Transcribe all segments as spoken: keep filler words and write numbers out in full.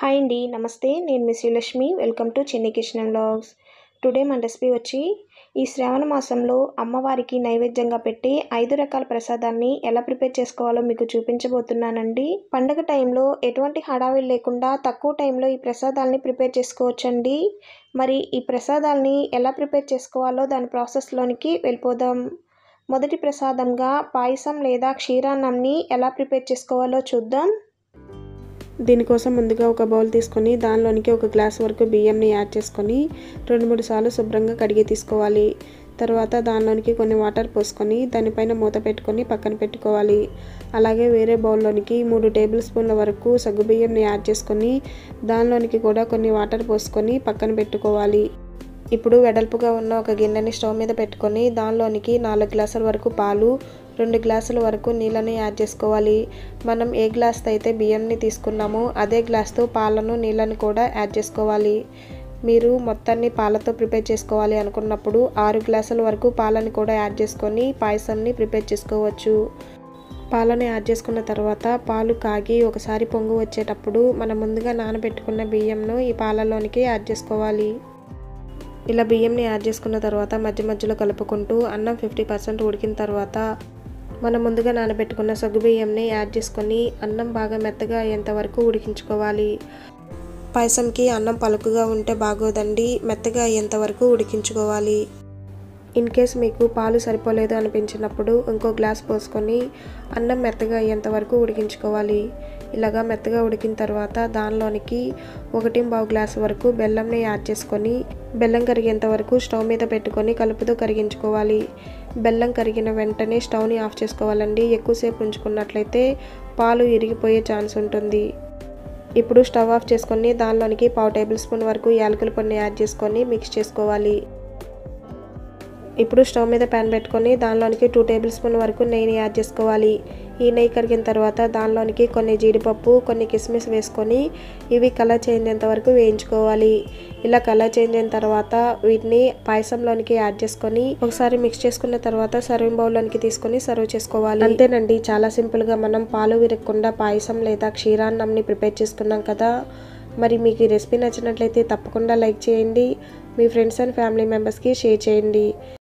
Hi అండి. నమస్తే. నేను మీ Srilakshmi. Welcome to Chinni kitchen vlogs. Today మన రెసిపీ వచ్చి ఈ శ్రావణ మాసంలో అమ్మవారికి నైవేద్యంగా పెట్టి ఐదు రకాల ప్రసాదాన్ని ఎలా ప్రిపేర్ చేసుకోవాలో మీకు చూపించబోతున్నానండి. పండగ టైంలో ఎటువంటి హడావిడి లేకుండా తక్కువ టైంలో ఈ ప్రసాదాలని ప్రిపేర్ చేసుకోవచ్చండి. మరి ఈ ప్రసాదాలని ఎలా ప్రిపేర్ చేసుకోవాలో దాని ప్రాసెస్లోనికి వెళ్ళిపోదాం. మొదటి ప్రసాదంగా పాయసం లేదా క్షీరాన్నంని ఎలా ప్రిపేర్ చేసుకోవాలో చూద్దాం. దీనికోసం ముందుగా ఒక బౌల్ తీసుకొని దానిలోనికి ఒక గ్లాస్ వరకు బియ్యంని యాడ్ చేసుకొని రెండు మూడు సార్లు శుభ్రంగా కడిగి తీసుకోవాలి. తర్వాత దానిలోనికి కొన్ని వాటర్ పోసుకొని దానిపైన మూత పెట్టుకొని పక్కన పెట్టుకోవాలి. అలాగే వేరే బౌల్లోనికి మూడు టేబుల్ స్పూన్ల వరకు సగ్గుబియ్యంని యాడ్ చేసుకొని దానిలోనికి కూడా కొన్ని వాటర్ పోసుకొని పక్కన పెట్టుకోవాలి. ఇప్పుడు వెడల్పుగా ఉన్న ఒక గిన్నెని స్టవ్ మీద పెట్టుకొని దానిలోనికి నాలుగు గ్లాసుల వరకు పాలు, రెండు గ్లాసుల వరకు నీళ్ళని యాడ్ చేసుకోవాలి. మనం ఏ గ్లాస్తో అయితే బియ్యంని తీసుకున్నామో అదే గ్లాస్తో పాలను నీళ్ళని కూడా యాడ్ చేసుకోవాలి. మీరు మొత్తాన్ని పాలతో ప్రిపేర్ చేసుకోవాలి అనుకున్నప్పుడు ఆరు గ్లాసుల వరకు పాలని కూడా యాడ్ చేసుకొని పాయసాన్ని ప్రిపేర్ చేసుకోవచ్చు. పాలను యాడ్ చేసుకున్న తర్వాత పాలు కాగి ఒకసారి పొంగు వచ్చేటప్పుడు మనం ముందుగా నానబెట్టుకున్న బియ్యంను ఈ పాలలోనికి యాడ్ చేసుకోవాలి. ఇలా బియ్యంని యాడ్ చేసుకున్న తర్వాత మధ్య మధ్యలో కలుపుకుంటూ అన్నం ఫిఫ్టీ పర్సెంట్ ఉడికిన తర్వాత మనం ముందుగా నానబెట్టుకున్న సగ్గుబియ్యంని యాడ్ చేసుకొని అన్నం బాగా మెత్తగా అయ్యేంత వరకు ఉడికించుకోవాలి. పాయసంకి అన్నం పలుకుగా ఉంటే బాగోదండి, మెత్తగా అయ్యేంత వరకు ఉడికించుకోవాలి. ఇన్ కేస్ మీకు పాలు సరిపోలేదు అనిపించినప్పుడు ఇంకో గ్లాస్ పోసుకొని అన్నం మెత్తగా అయ్యేంత వరకు ఉడికించుకోవాలి. ఇలాగా మెత్తగా ఉడికిన తర్వాత దానిలోనికి ఒకటి పావు గ్లాస్ వరకు బెల్లంని యాడ్ చేసుకొని బెల్లం కరిగేంత వరకు స్టవ్ మీద పెట్టుకొని కలుపుతూ కరిగించుకోవాలి. బెల్లం కరిగిన వెంటనే స్టవ్ని ఆఫ్ చేసుకోవాలండి. ఎక్కువసేపు ఉంచుకున్నట్లయితే పాలు ఇరిగిపోయే ఛాన్స్ ఉంటుంది. ఇప్పుడు స్టవ్ ఆఫ్ చేసుకొని దానిలోనికి పావు టేబుల్ స్పూన్ వరకు యాలకుల పొడిని యాడ్ చేసుకొని మిక్స్ చేసుకోవాలి. ఇప్పుడు స్టవ్ మీద ప్యాన్ పెట్టుకొని దానిలోనికి టూ టేబుల్ స్పూన్ వరకు నెయ్యిని యాడ్ చేసుకోవాలి. ఈ నెయ్యి కరిగిన తర్వాత దానిలోనికి కొన్ని జీడిపప్పు, కొన్ని కిస్మిస్ వేసుకొని ఇవి కలర్ చేంజ్ అయ్యేంత వరకు వేయించుకోవాలి. ఇలా కలర్ చేంజ్ అయిన తర్వాత వీటిని పాయసంలోనికి యాడ్ చేసుకొని ఒకసారి మిక్స్ చేసుకున్న తర్వాత సర్వింగ్ బౌల్లోనికి తీసుకొని సర్వ్ చేసుకోవాలి. అంతేనండి, చాలా సింపుల్గా మనం పాలు విరగకుండా పాయసం లేదా క్షీరాన్నంని ప్రిపేర్ చేసుకున్నాం కదా. మరి మీకు ఈ రెసిపీ నచ్చినట్లయితే తప్పకుండా లైక్ చేయండి. మీ ఫ్రెండ్స్ అండ్ ఫ్యామిలీ మెంబర్స్కి షేర్ చేయండి.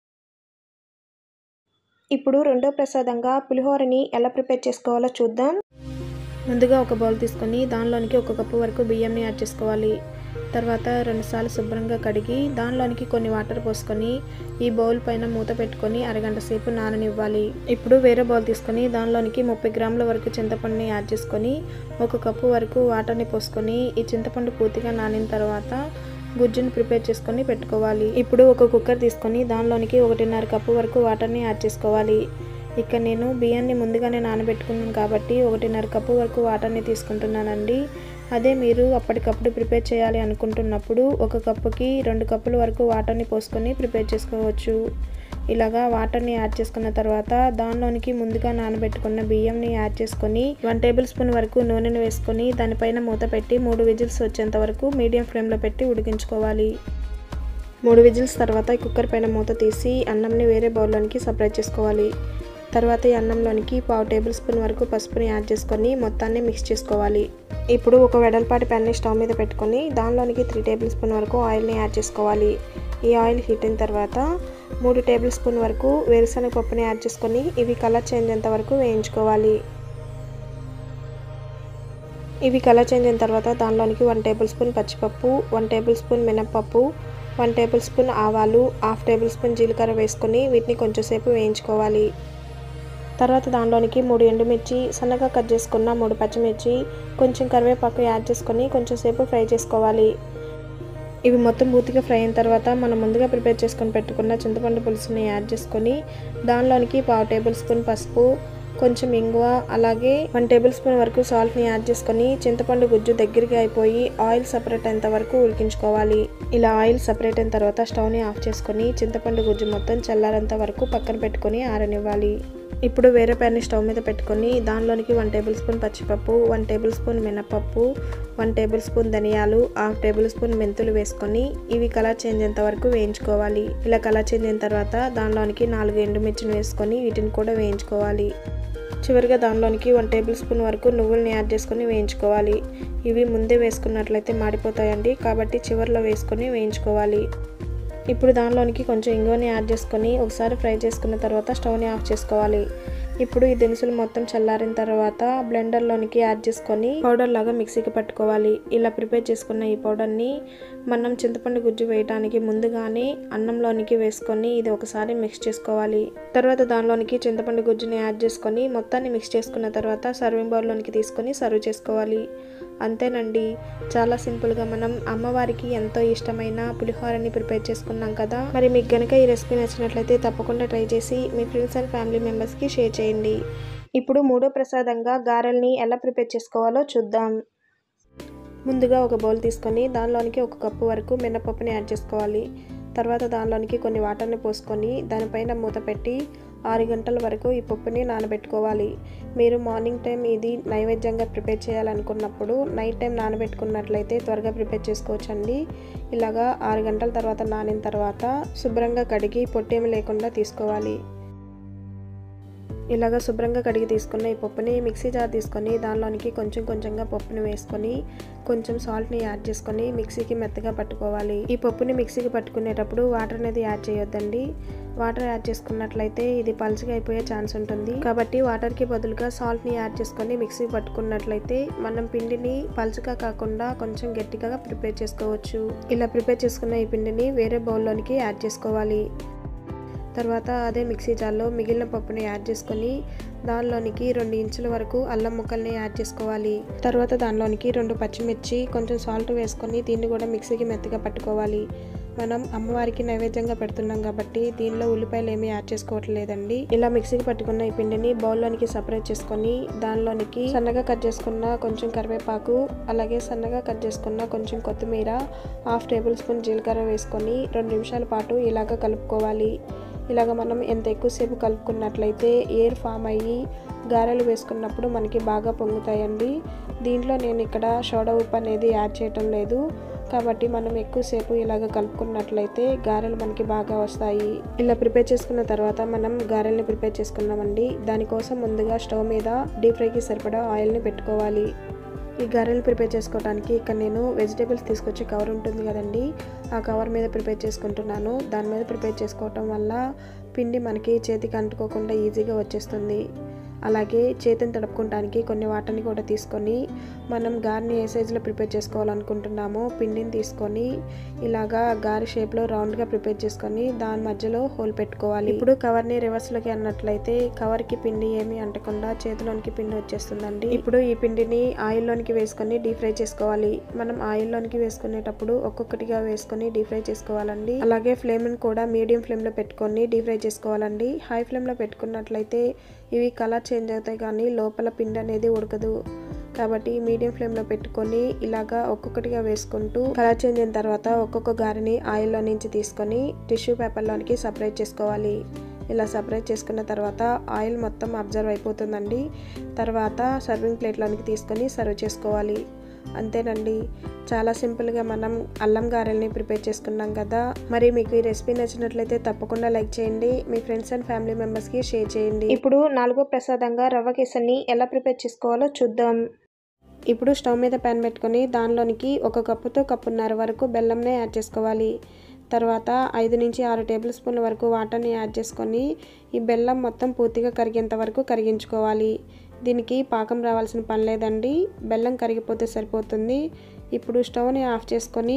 ఇప్పుడు రెండో ప్రసాదంగా పులిహోరని ఎలా ప్రిపేర్ చేసుకోవాలో చూద్దాం. ముందుగా ఒక బౌల్ తీసుకొని దానిలోనికి ఒక కప్పు వరకు బియ్యంని యాడ్ చేసుకోవాలి. తర్వాత రెండుసార్లు శుభ్రంగా కడిగి దానిలోనికి కొన్ని వాటర్ పోసుకొని ఈ బౌల్ పైన మూత పెట్టుకొని అరగంట సేపు నాననివ్వాలి. ఇప్పుడు వేరే బౌల్ తీసుకొని దానిలోనికి ముప్పై గ్రాముల వరకు చింతపండుని యాడ్ చేసుకొని ఒక కప్పు వరకు వాటర్ని పోసుకొని ఈ చింతపండు పూర్తిగా నానిన తర్వాత గుజ్జుని ప్రిపేర్ చేసుకొని పెట్టుకోవాలి. ఇప్పుడు ఒక కుక్కర్ తీసుకొని దానిలోనికి ఒకటిన్నర కప్పు వరకు వాటర్ని యాడ్ చేసుకోవాలి. ఇక్కడ నేను బియ్యాన్ని ముందుగానే నానబెట్టుకున్నాను కాబట్టి ఒకటిన్నర కప్పు వరకు వాటర్ని తీసుకుంటున్నానండి. అదే మీరు అప్పటికప్పుడు ప్రిపేర్ చేయాలి అనుకుంటున్నప్పుడు ఒక కప్పుకి రెండు కప్పుల వరకు వాటర్ని పోసుకొని ప్రిపేర్ చేసుకోవచ్చు. ఇలాగా వాటర్ని యాడ్ చేసుకున్న తర్వాత దానిలోనికి ముందుగా నానబెట్టుకున్న బియ్యంని యాడ్ చేసుకొని వన్ టేబుల్ స్పూన్ వరకు నూనెను వేసుకొని దానిపైన మూత పెట్టి మూడు విజిల్స్ వచ్చేంత వరకు మీడియం ఫ్లేమ్లో పెట్టి ఉడికించుకోవాలి. మూడు విజిల్స్ తర్వాత ఈ కుక్కర్ పైన మూత తీసి అన్నంని వేరే బౌల్లోనికి సపరేట్ చేసుకోవాలి. తర్వాత ఈ అన్నంలోనికి పావు టేబుల్ స్పూన్ వరకు పసుపుని యాడ్ చేసుకొని మొత్తాన్ని మిక్స్ చేసుకోవాలి. ఇప్పుడు ఒక వెడల్పాటి ప్యాన్ని స్టవ్ మీద పెట్టుకొని దానిలోనికి త్రీ టేబుల్ స్పూన్ వరకు ఆయిల్ని యాడ్ చేసుకోవాలి. ఈ ఆయిల్ హీట్ అయిన తర్వాత మూడు టేబుల్ స్పూన్ వరకు వేరుశనగ పప్పుని యాడ్ చేసుకొని ఇవి కలర్ చేంజ్ అయ్యేంత వరకు వేయించుకోవాలి. ఇవి కలర్ చేంజ్ అయిన తర్వాత దానిలోనికి వన్ టేబుల్ స్పూన్ పచ్చిపప్పు, వన్ టేబుల్ స్పూన్ మినప్పప్పు, వన్ టేబుల్ స్పూన్ ఆవాలు, హాఫ్ టేబుల్ స్పూన్ జీలకర్ర వేసుకొని వీటిని కొంచెంసేపు వేయించుకోవాలి. తర్వాత దానిలోనికి మూడు ఎండుమిర్చి, సన్నగా కట్ చేసుకున్న మూడు పచ్చిమిర్చి, కొంచెం కరివేపాకు యాడ్ చేసుకొని కొంచెంసేపు ఫ్రై చేసుకోవాలి. ఇవి మొత్తం పూర్తిగా ఫ్రై అయిన తర్వాత మనం ముందుగా ప్రిపేర్ చేసుకొని పెట్టుకున్న చింతపండు పులుసుని యాడ్ చేసుకొని దానిలోనికి పావు టేబుల్ స్పూన్ పసుపు, కొంచెం ఇంగువ, అలాగే వన్ టేబుల్ స్పూన్ వరకు సాల్ట్ని యాడ్ చేసుకొని చింతపండు గుజ్జు దగ్గరికి అయిపోయి ఆయిల్ సపరేట్ అయ్యేంత వరకు ఉడికించుకోవాలి. ఇలా ఆయిల్ సపరేట్ అయిన తర్వాత స్టవ్ని ఆఫ్ చేసుకొని చింతపండు గుజ్జు మొత్తం చల్లారేంత వరకు పక్కన పెట్టుకొని ఆరనివ్వాలి. ఇప్పుడు వేరే ప్యాన్ని స్టవ్ మీద పెట్టుకొని దానిలోనికి వన్ టేబుల్ స్పూన్ పచ్చిపప్పు, వన్ టేబుల్ స్పూన్ మినపప్పు, వన్ టేబుల్ స్పూన్ ధనియాలు, హాఫ్ టేబుల్ స్పూన్ మెంతులు వేసుకొని ఇవి కలర్ చేంజ్ అయ్యేంత వరకు వేయించుకోవాలి. ఇలా కలర్ చేంజ్ అయిన తర్వాత దానిలోనికి నాలుగు ఎండుమిర్చిని వేసుకొని వీటిని కూడా వేయించుకోవాలి. చివరిగా దానిలోనికి వన్ టేబుల్ స్పూన్ వరకు నువ్వుల్ని యాడ్ చేసుకొని వేయించుకోవాలి. ఇవి ముందే వేసుకున్నట్లయితే మాడిపోతాయండి, కాబట్టి చివరిలో వేసుకొని వేయించుకోవాలి. ఇప్పుడు దానిలోనికి కొంచెం ఇంగువని యాడ్ చేసుకొని ఒకసారి ఫ్రై చేసుకున్న తర్వాత స్టవ్ని ఆఫ్ చేసుకోవాలి. ఇప్పుడు ఈ దినుసులు మొత్తం చల్లారిన తర్వాత బ్లెండర్లోనికి యాడ్ చేసుకొని పౌడర్ లాగా మిక్సీకి పట్టుకోవాలి. ఇలా ప్రిపేర్ చేసుకున్న ఈ పౌడర్ని మనం చింతపండు గుజ్జు వేయడానికి ముందుగానే అన్నంలోనికి వేసుకొని ఇది ఒకసారి మిక్స్ చేసుకోవాలి. తర్వాత దానిలోనికి చింతపండు గుజ్జుని యాడ్ చేసుకొని మొత్తాన్ని మిక్స్ చేసుకున్న తర్వాత సర్వింగ్ బౌల్లోనికి తీసుకొని సర్వ్ చేసుకోవాలి. అంతేనండి, చాలా సింపుల్గా మనం అమ్మవారికి ఎంతో ఇష్టమైన పులిహోరని ప్రిపేర్ చేసుకున్నాం కదా. మరి మీకు గనుక ఈ రెసిపీ నచ్చినట్లయితే తప్పకుండా ట్రై చేసి మీ ఫ్రెండ్స్ అండ్ ఫ్యామిలీ మెంబర్స్కి షేర్ చేయండి. ఇప్పుడు మూడో ప్రసాదంగా గారెల్ని ఎలా ప్రిపేర్ చేసుకోవాలో చూద్దాం. ముందుగా ఒక బౌల్ తీసుకొని దానిలోనికి ఒక కప్పు వరకు మినపప్పుని యాడ్ చేసుకోవాలి. తర్వాత దానిలోనికి కొన్ని వాటర్ని పోసుకొని దానిపైన మూత పెట్టి ఆరు గంటల వరకు ఈ పప్పుని నానబెట్టుకోవాలి. మీరు మార్నింగ్ టైం ఇది నైవేద్యంగా ప్రిపేర్ చేయాలనుకున్నప్పుడు నైట్ టైం నానబెట్టుకున్నట్లయితే త్వరగా ప్రిపేర్ చేసుకోవచ్చండి. ఇలాగా ఆరు గంటల తర్వాత నానిన తర్వాత శుభ్రంగా కడిగి పొట్టేమి లేకుండా తీసుకోవాలి. ఇలాగ శుభ్రంగా కడిగి తీసుకున్న ఈ పప్పుని మిక్సీ జార్ తీసుకొని దానిలోనికి కొంచెం కొంచెంగా పప్పుని వేసుకొని కొంచెం సాల్ట్ని యాడ్ చేసుకొని మిక్సీకి మెత్తగా పట్టుకోవాలి. ఈ పప్పుని మిక్సీకి పట్టుకునేటప్పుడు వాటర్ అనేది యాడ్ చేయొద్దండి. వాటర్ యాడ్ చేసుకున్నట్లయితే ఇది పల్చగా అయిపోయే ఛాన్స్ ఉంటుంది. కాబట్టి వాటర్కి బదులుగా సాల్ట్ని యాడ్ చేసుకొని మిక్సీకి పట్టుకున్నట్లయితే మనం పిండిని పల్చగా కాకుండా కొంచెం గట్టిగా ప్రిపేర్ చేసుకోవచ్చు. ఇలా ప్రిపేర్ చేసుకున్న ఈ పిండిని వేరే బౌల్లోనికి యాడ్ చేసుకోవాలి. తర్వాత అదే మిక్సీ జార్లో మిగిలిన పప్పుని యాడ్ చేసుకొని దానిలోనికి రెండు ఇంచుల వరకు అల్లం ముక్కల్ని యాడ్ చేసుకోవాలి. తర్వాత దానిలోనికి రెండు పచ్చిమిర్చి కొంచెం సాల్ట్ వేసుకొని దీన్ని కూడా మిక్సీకి మెత్తగా పట్టుకోవాలి. మనం అమ్మవారికి నైవేద్యంగా పెడుతున్నాం కాబట్టి దీనిలో ఉల్లిపాయలు ఏమీ యాడ్ చేసుకోవట్లేదండి. ఇలా మిక్సీకి పట్టుకున్న ఈ పిండిని బౌల్లోనికి సపరేట్ చేసుకొని దానిలోనికి సన్నగా కట్ చేసుకున్న కొంచెం కరివేపాకు, అలాగే సన్నగా కట్ చేసుకున్న కొంచెం కొత్తిమీర, హాఫ్ టేబుల్ స్పూన్ జీలకర్ర వేసుకొని రెండు నిమిషాల పాటు ఇలాగ కలుపుకోవాలి. ఇలాగ మనం ఎంత ఎక్కువసేపు కలుపుకున్నట్లయితే ఎయిర్ ఫామ్ అయ్యి గారెలు వేసుకున్నప్పుడు మనకి బాగా పొంగుతాయండి. దీంట్లో నేను ఇక్కడ సోడా ఉప్పు అనేది యాడ్ చేయటం లేదు, కాబట్టి మనం ఎక్కువసేపు ఇలాగ కలుపుకున్నట్లయితే గారెలు మనకి బాగా వస్తాయి. ఇలా ప్రిపేర్ చేసుకున్న తర్వాత మనం గారెల్ని ప్రిపేర్ చేసుకున్నామండి. దానికోసం ముందుగా స్టవ్ మీద డీప్ ఫ్రైకి సరిపడా ఆయిల్ని పెట్టుకోవాలి. ఈ గారెలు ప్రిపేర్ చేసుకోవడానికి ఇక్కడ నేను వెజిటేబుల్స్ తీసుకొచ్చే కవర్ ఉంటుంది కదండి, ఆ కవర్ మీద ప్రిపేర్ చేసుకుంటున్నాను. దాని మీద ప్రిపేర్ చేసుకోవటం వల్ల పిండి మనకి చేతికి అంటుకోకుండా ఈజీగా వచ్చేస్తుంది. అలాగే చేతిని తడుపుకోవడానికి కొన్ని వాటర్ని కూడా తీసుకొని మనం గారెని ఏ సైజులో ప్రిపేర్ చేసుకోవాలనుకుంటున్నామో పిండిని తీసుకొని ఇలాగా గారె షేప్లో రౌండ్గా ప్రిపేర్ చేసుకొని దాని మధ్యలో హోల్ పెట్టుకోవాలి. ఇప్పుడు కవర్ని రివర్స్లోకి అన్నట్లయితే కవర్కి పిండి ఏమీ అంటకుండా చేతిలోనికి పిండి వచ్చేస్తుందండి. ఇప్పుడు ఈ పిండిని ఆయిల్లోనికి వేసుకొని డీప్ ఫ్రై చేసుకోవాలి. మనం ఆయిల్లోనికి వేసుకునేటప్పుడు ఒక్కొక్కటిగా వేసుకొని డీప్ ఫ్రై చేసుకోవాలండి. అలాగే ఫ్లేమ్ని కూడా మీడియం ఫ్లేమ్లో పెట్టుకొని డీప్ ఫ్రై చేసుకోవాలండి. హై ఫ్లేమ్లో పెట్టుకున్నట్లయితే ఇవి కలర్ చేంజ్ అవుతాయి కానీ లోపల పిండి అనేది ఉడకదు. కాబట్టి మీడియం ఫ్లేమ్లో పెట్టుకొని ఇలాగా ఒక్కొక్కటిగా వేసుకుంటూ కలర్ చేంజ్ అయిన తర్వాత ఒక్కొక్క గారెని ఆయిల్లో నుంచి తీసుకొని టిష్యూ పేపర్లోనికి సపరేట్ చేసుకోవాలి. ఇలా సపరేట్ చేసుకున్న తర్వాత ఆయిల్ మొత్తం అబ్జర్వ్ అయిపోతుందండి. తర్వాత సర్వింగ్ ప్లేట్లోనికి తీసుకొని సర్వ్ చేసుకోవాలి. అంతేనండి, చాలా సింపుల్గా మనం అల్లం గారెల్ని ప్రిపేర్ చేసుకున్నాం కదా. మరి మీకు ఈ రెసిపీ నచ్చినట్లయితే తప్పకుండా లైక్ చేయండి, మీ ఫ్రెండ్స్ అండ్ ఫ్యామిలీ మెంబర్స్కి షేర్ చేయండి. ఇప్పుడు నాలుగో ప్రసాదంగా రవ్వ కేసరిని ఎలా ప్రిపేర్ చేసుకోవాలో చూద్దాం. ఇప్పుడు స్టవ్ మీద ప్యాన్ పెట్టుకొని దానిలోనికి ఒక కప్పుతో కప్పున్నర వరకు బెల్లంని యాడ్ చేసుకోవాలి. తర్వాత ఐదు నుంచి ఆరు టేబుల్ స్పూన్ల వరకు వాటర్ని యాడ్ చేసుకొని ఈ బెల్లం మొత్తం పూర్తిగా కరిగేంత వరకు కరిగించుకోవాలి. దీనికి పాకం రావాల్సిన పని లేదండి, బెల్లం కరిగిపోతే సరిపోతుంది. ఇప్పుడు స్టవ్ని ఆఫ్ చేసుకొని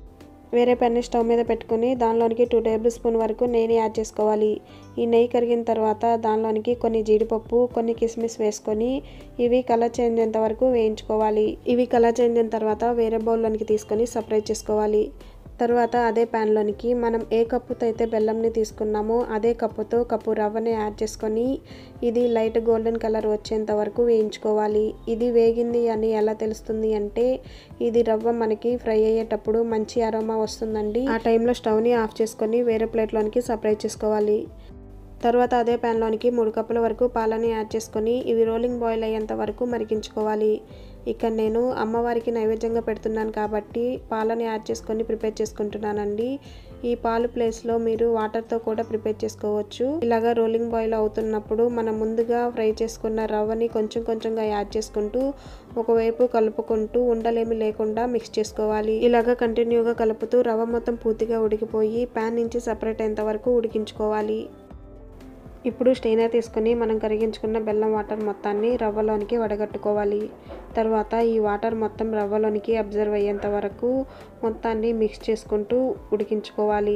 వేరే ప్యాన్ని స్టవ్ మీద పెట్టుకొని దానిలోనికి టూ టేబుల్ స్పూన్ వరకు నెయ్యిని యాడ్ చేసుకోవాలి. ఈ నెయ్యి కరిగిన తర్వాత దానిలోనికి కొన్ని జీడిపప్పు, కొన్ని కిస్మిస్ వేసుకొని ఇవి కలర్ చేంజ్ అయ్యేంత వరకు వేయించుకోవాలి. ఇవి కలర్ చేంజ్ అయిన తర్వాత వేరే బౌల్లోనికి తీసుకొని సపరేట్ చేసుకోవాలి. తర్వాత అదే ప్యాన్లోనికి మనం ఏ కప్పుతో అయితే బెల్లంని తీసుకున్నామో అదే కప్పుతో కప్పు రవ్వని యాడ్ చేసుకొని ఇది లైట్ గోల్డెన్ కలర్ వచ్చేంత వరకు వేయించుకోవాలి. ఇది వేగింది అని ఎలా తెలుస్తుంది అంటే ఇది రవ్వ మనకి ఫ్రై అయ్యేటప్పుడు మంచి అరోమా వస్తుందండి. ఆ టైంలో స్టవ్ని ఆఫ్ చేసుకొని వేరే ప్లేట్లోనికి సపరేట్ చేసుకోవాలి. తర్వాత అదే ప్యాన్లోనికి మూడు కప్పుల వరకు పాలని యాడ్ చేసుకొని ఇవి రోలింగ్ బాయిల్ అయ్యేంత వరకు మరిగించుకోవాలి. ఇక్కడ నేను అమ్మవారికి నైవేద్యంగా పెడుతున్నాను కాబట్టి పాలని యాడ్ చేసుకొని ప్రిపేర్ చేసుకుంటున్నానండి. ఈ పాలు ప్లేస్లో మీరు వాటర్తో కూడా ప్రిపేర్ చేసుకోవచ్చు. ఇలాగా రోలింగ్ బాయిల్ అవుతున్నప్పుడు మనం ముందుగా ఫ్రై చేసుకున్న రవ్వని కొంచెం కొంచెంగా యాడ్ చేసుకుంటూ ఒకవైపు కలుపుకుంటూ ఉండలేమి లేకుండా మిక్స్ చేసుకోవాలి. ఇలాగా కంటిన్యూగా కలుపుతూ రవ్వ మొత్తం పూర్తిగా ఉడికిపోయి ప్యాన్ నుంచి సపరేట్ అయ్యేంత వరకు ఉడికించుకోవాలి. ఇప్పుడు స్టెయినర్ తీసుకొని మనం కరిగించుకున్న బెల్లం వాటర్ మొత్తాన్ని రవ్వలోనికి వడగట్టుకోవాలి. తర్వాత ఈ వాటర్ మొత్తం రవ్వలోనికి అబ్జర్వ్ అయ్యేంత వరకు మొత్తాన్ని మిక్స్ చేసుకుంటూ ఉడికించుకోవాలి.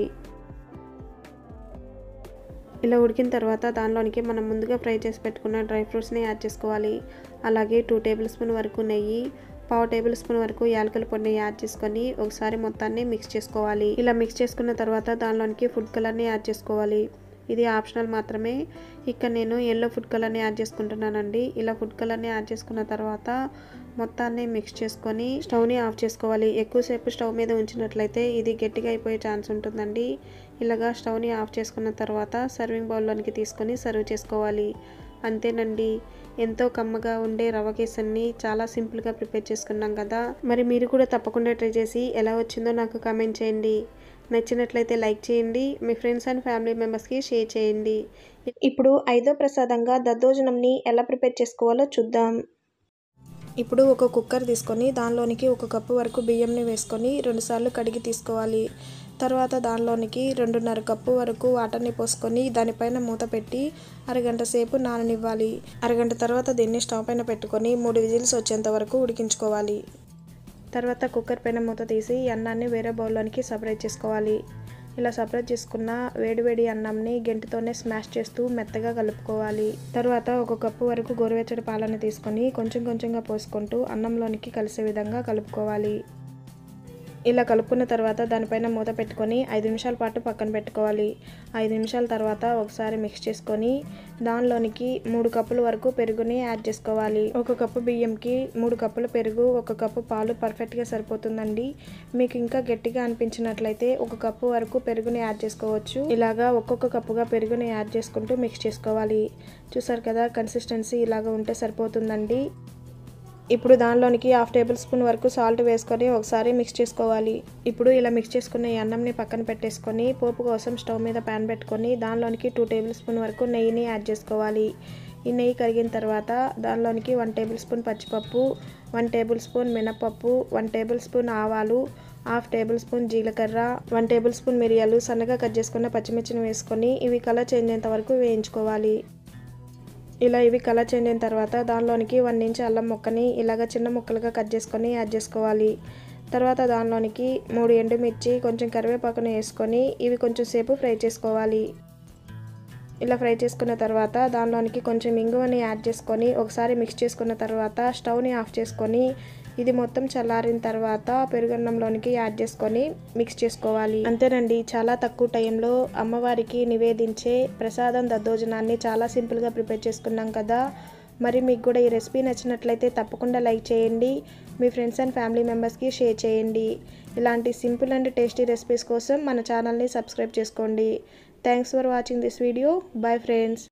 ఇలా ఉడికిన తర్వాత దానిలోనికి మనం ముందుగా ఫ్రై చేసి పెట్టుకున్న డ్రై ఫ్రూట్స్ని యాడ్ చేసుకోవాలి. అలాగే టూ టేబుల్ స్పూన్ వరకు నెయ్యి, పావు టేబుల్ స్పూన్ వరకు యాలకుల పొడిని యాడ్ చేసుకొని ఒకసారి మొత్తాన్ని మిక్స్ చేసుకోవాలి. ఇలా మిక్స్ చేసుకున్న తర్వాత దానిలోనికి ఫుడ్ కలర్ని యాడ్ చేసుకోవాలి. ఇది ఆప్షనల్ మాత్రమే. ఇక్కడ నేను ఎల్లో ఫుడ్ కలర్ని యాడ్ చేసుకుంటున్నానండి. ఇలా ఫుడ్ కలర్ని యాడ్ చేసుకున్న తర్వాత మొత్తాన్ని మిక్స్ చేసుకొని స్టవ్ని ఆఫ్ చేసుకోవాలి. ఎక్కువసేపు స్టవ్ మీద ఉంచినట్లయితే ఇది గట్టిగా అయిపోయే ఛాన్స్ ఉంటుందండి. ఇలాగా స్టవ్ని ఆఫ్ చేసుకున్న తర్వాత సర్వింగ్ బౌల్లోనికి తీసుకొని సర్వ్ చేసుకోవాలి. అంతేనండి, ఎంతో కమ్మగా ఉండే రవ్వ కేసరిని చాలా సింపుల్గా ప్రిపేర్ చేసుకున్నాం కదా. మరి మీరు కూడా తప్పకుండా ట్రై చేసి ఎలా వచ్చిందో నాకు కామెంట్ చేయండి. నచ్చినట్లయితే లైక్ చేయండి. మీ ఫ్రెండ్స్ అండ్ ఫ్యామిలీ మెంబర్స్కి షేర్ చేయండి. ఇప్పుడు ఐదో ప్రసాదంగా దద్దోజనంని ఎలా ప్రిపేర్ చేసుకోవాలో చూద్దాం. ఇప్పుడు ఒక కుక్కర్ తీసుకొని దానిలోనికి ఒక కప్పు వరకు బియ్యంని వేసుకొని రెండుసార్లు కడిగి తీసుకోవాలి. తర్వాత దానిలోనికి రెండున్నర కప్పు వరకు వాటర్ని పోసుకొని దానిపైన మూత పెట్టి అరగంట సేపు నాననివ్వాలి. అరగంట తర్వాత దీన్ని స్టవ్ పైన పెట్టుకొని మూడు విజిల్స్ వచ్చేంత వరకు ఉడికించుకోవాలి. తర్వాత కుక్కర్ పైన మూత తీసి అన్నాన్ని వేరే బౌల్లోనికి సపరేట్ చేసుకోవాలి. ఇలా సపరేట్ చేసుకున్న వేడివేడి అన్నంని గెంటితోనే స్మాష్ చేస్తూ మెత్తగా కలుపుకోవాలి. తర్వాత ఒక కప్పు వరకు గోరువెచ్చటి పాలని తీసుకొని కొంచెం కొంచెంగా పోసుకుంటూ అన్నంలోనికి కలిసే విధంగా కలుపుకోవాలి. ఇలా కలుపుకున్న తర్వాత దానిపైన మూత పెట్టుకొని ఐదు నిమిషాల పాటు పక్కన పెట్టుకోవాలి. ఐదు నిమిషాల తర్వాత ఒకసారి మిక్స్ చేసుకొని దానిలోనికి మూడు కప్పుల వరకు పెరుగుని యాడ్ చేసుకోవాలి. ఒక కప్పు బియ్యంకి మూడు కప్పుల పెరుగు, ఒక కప్పు పాలు పర్ఫెక్ట్గా సరిపోతుందండి. మీకు ఇంకా గట్టిగా అనిపించినట్లయితే ఒక కప్పు వరకు పెరుగుని యాడ్ చేసుకోవచ్చు. ఇలాగా ఒక్కొక్క కప్పుగా పెరుగుని యాడ్ చేసుకుంటూ మిక్స్ చేసుకోవాలి. చూసారు కదా, కన్సిస్టెన్సీ ఇలాగా ఉంటే సరిపోతుందండి. ఇప్పుడు దానిలోనికి హాఫ్ టేబుల్ స్పూన్ వరకు సాల్ట్ వేసుకొని ఒకసారి మిక్స్ చేసుకోవాలి. ఇప్పుడు ఇలా మిక్స్ చేసుకున్న ఈ అన్నంని పక్కన పెట్టేసుకొని పోపు కోసం స్టవ్ మీద ప్యాన్ పెట్టుకొని దానిలోనికి టూ టేబుల్ స్పూన్ వరకు నెయ్యిని యాడ్ చేసుకోవాలి. ఈ నెయ్యి కరిగిన తర్వాత దానిలోనికి వన్ టేబుల్ స్పూన్ పచ్చిపప్పు, వన్ టేబుల్ స్పూన్ మినపప్పు, వన్ టేబుల్ స్పూన్ ఆవాలు, హాఫ్ టేబుల్ స్పూన్ జీలకర్ర, వన్ టేబుల్ స్పూన్ మిరియాలు, సన్నగా కట్ చేసుకున్న పచ్చిమిర్చిని వేసుకొని ఇవి కలర్ చేంజ్ అయ్యేంత వరకు వేయించుకోవాలి. ఇలా ఇవి కలర్ చేంజ్ అయిన తర్వాత దానిలోనికి వన్ ఇంచ్ అల్లం ముక్కని ఇలాగ చిన్న ముక్కలుగా కట్ చేసుకొని యాడ్ చేసుకోవాలి. తర్వాత దానిలోనికి మూడు ఎండుమిర్చి, కొంచెం కరివేపాకుని వేసుకొని ఇవి కొంచెం సేపు ఫ్రై చేసుకోవాలి. ఇలా ఫ్రై చేసుకున్న తర్వాత దానిలోనికి కొంచెం ఇంగువని యాడ్ చేసుకొని ఒకసారి మిక్స్ చేసుకున్న తర్వాత స్టవ్ని ఆఫ్ చేసుకొని ఇది మొత్తం చల్లారిన తర్వాత పెరుగన్నంలోనికి యాడ్ చేసుకొని మిక్స్ చేసుకోవాలి. అంతేనండి, చాలా తక్కువ టైంలో అమ్మవారికి నివేదించే ప్రసాదం దద్దోజనాన్ని చాలా సింపుల్గా ప్రిపేర్ చేసుకున్నాం కదా. మరి మీకు కూడా ఈ రెసిపీ నచ్చినట్లయితే తప్పకుండా లైక్ చేయండి. మీ ఫ్రెండ్స్ అండ్ ఫ్యామిలీ మెంబర్స్కి షేర్ చేయండి. ఇలాంటి సింపుల్ అండ్ టేస్టీ రెసిపీస్ కోసం మన ఛానల్ని సబ్స్క్రైబ్ చేసుకోండి. Thanks for watching this video. Bye friends.